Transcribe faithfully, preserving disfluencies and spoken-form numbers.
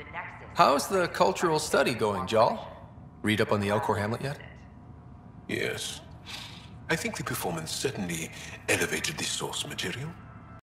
How's the cultural study going, Jal? Read up on the Elcor Hamlet yet? Yes. I think the performance certainly elevated the source material.